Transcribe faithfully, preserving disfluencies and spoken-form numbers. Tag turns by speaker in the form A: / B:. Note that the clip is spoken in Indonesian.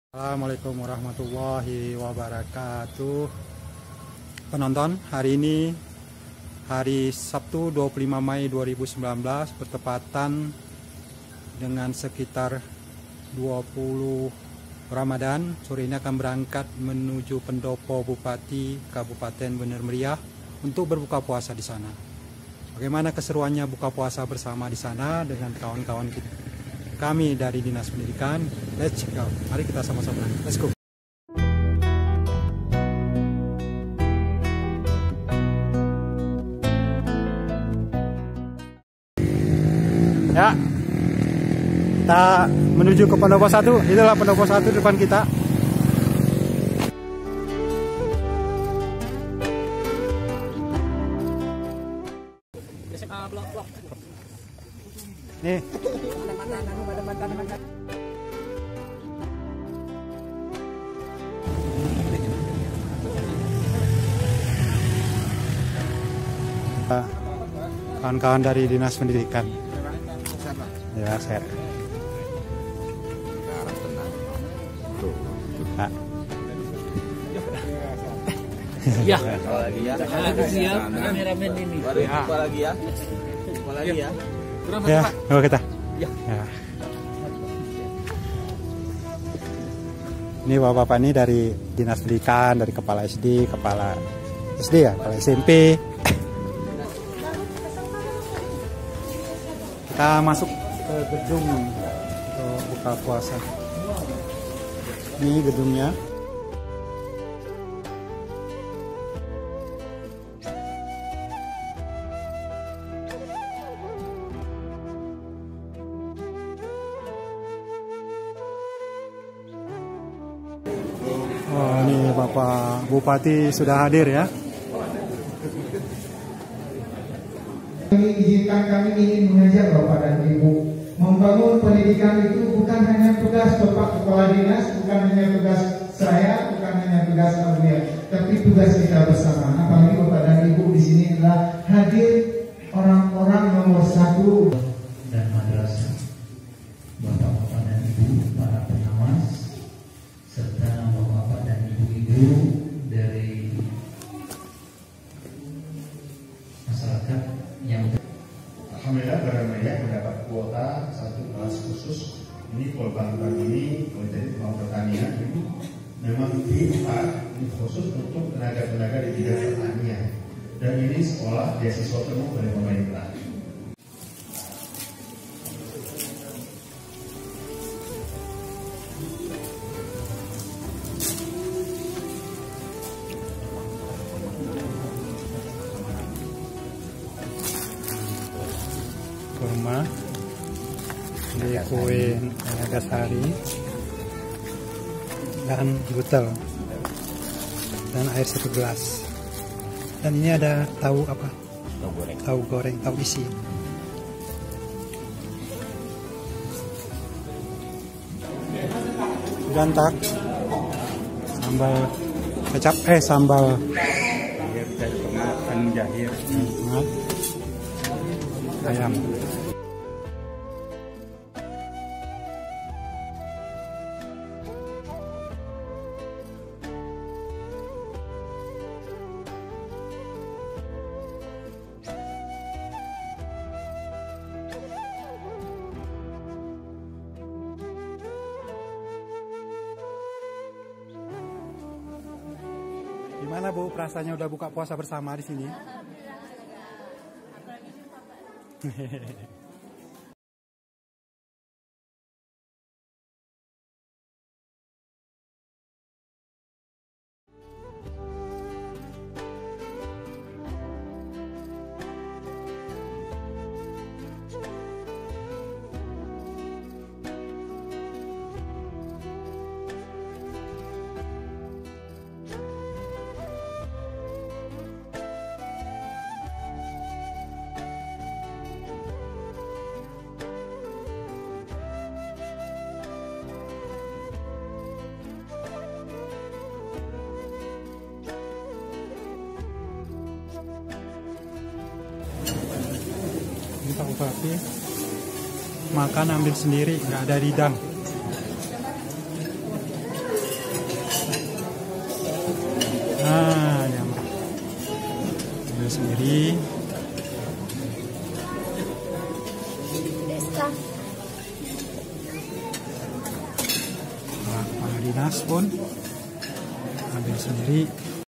A: Assalamualaikum warahmatullahi wabarakatuh. Penonton, hari ini hari Sabtu dua puluh lima Mei dua ribu sembilan belas bertepatan dengan sekitar dua puluh Ramadan. Sore ini akan berangkat menuju pendopo Bupati Kabupaten Bener Meriah untuk berbuka puasa di sana. Bagaimana keseruannya buka puasa bersama di sana dengan kawan-kawan kita? Kami dari Dinas Pendidikan. Let's go. Mari kita sama-sama. Let's go. Ya. Kita menuju ke pendopo satu. Itulah pendopo satu depan kita. Nih. Kawan-kawan dari Dinas Pendidikan. Ya, saya. Nah.
B: Ya,
C: apa lagi ya?
B: aku siap kameramen ini.
C: Apa lagi ya? Apa lagi ya?
A: Ya, coba kita.
B: Ya.
A: Ya. Ini bapak-bapak ini dari Dinas Pendidikan, dari Kepala S D, Kepala S D ya, Kepala S M P. Kita masuk ke gedung untuk buka puasa. Ini gedungnya. Oh, ini Bapak Bupati sudah hadir ya.
D: Izinkan kami ingin mengajak Bapak dan Ibu, membangun pendidikan itu bukan hanya tugas Bapak Kepala Dinas, bukan hanya tugas saya, bukan hanya tugas kalian, tapi tugas kita bersama. Apalagi Bapak dan Ibu di sini adalah hadir orang-orang nomor satu
E: dan madrasah, Bapak-bapak dan Ibu, para pengawas, serta Bapak-bapak dan Ibu-ibu dari masyarakat yang
F: Alhamdulillah Bener Meriah mendapat kuota satu kelas khusus. Ini Polbangkang ini Politeknik Pertanian ini memang dibuka khusus untuk tenaga-tenaga di bidang pertanian, dan ini sekolah beasiswa penuh dari pemerintah.
A: Kurma, di kue Nagasari, dan butel, dan air satu gelas. Dan ini ada tahu apa?
C: Tahu goreng.
A: Tahu goreng, tahu isi. Gantak, sambal kecap, eh sambal
C: Jahir dari pengatan jahir.
A: hangat, ayam. Gimana Bu, perasaannya udah buka puasa bersama di sini? Ini Pak Bupati makan ambil sendiri, nggak ada hidang. Nah, ya, ambil sendiri. Nah, kepala dinas pun ambil sendiri.